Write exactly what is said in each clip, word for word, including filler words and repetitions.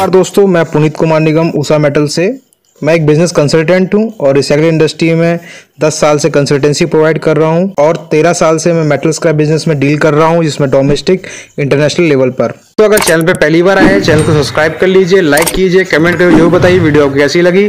नमस्कार दोस्तों, मैं पुनीत कुमार निगम उषा मेटल से। मैं एक बिजनेस कंसल्टेंट हूं और रिसाइकलिंग इंडस्ट्री में दस साल से कंसल्टेंसी प्रोवाइड कर रहा हूं और तेरह साल से मैं मेटल स्क्रैप बिजनेस में डील कर रहा हूं, जिसमें डोमेस्टिक इंटरनेशनल लेवल पर। तो अगर चैनल पे पहली बार आए हैं, चैनल को सब्सक्राइब कर लीजिए, लाइक कीजिए, कमेंट करके जरूर बताइए वीडियो आपको कैसी लगी।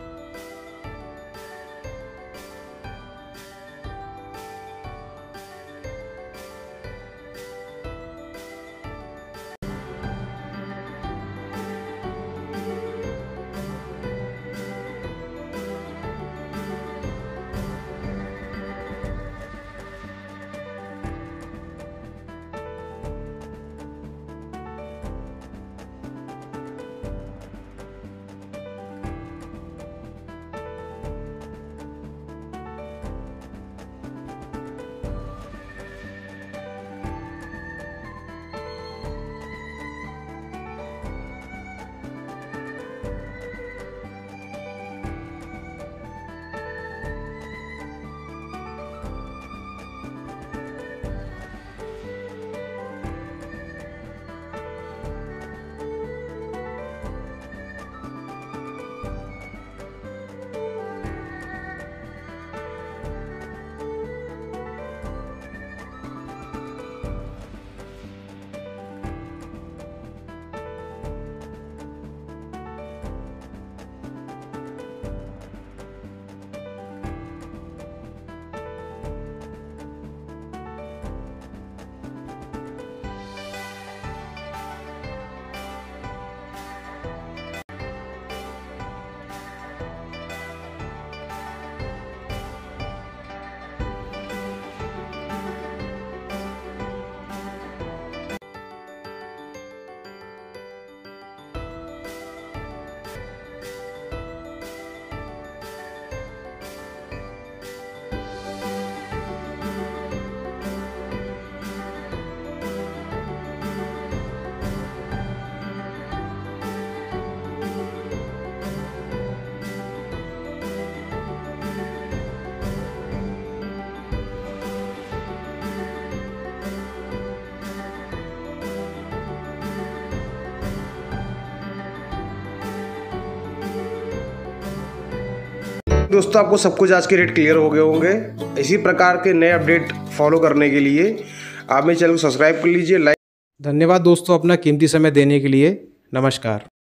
दोस्तों, आपको सब कुछ आज के रेट क्लियर हो गए होंगे। इसी प्रकार के नए अपडेट फॉलो करने के लिए आप मेरे चैनल को सब्सक्राइब कर लीजिए, लाइक। धन्यवाद दोस्तों अपना कीमती समय देने के लिए। नमस्कार।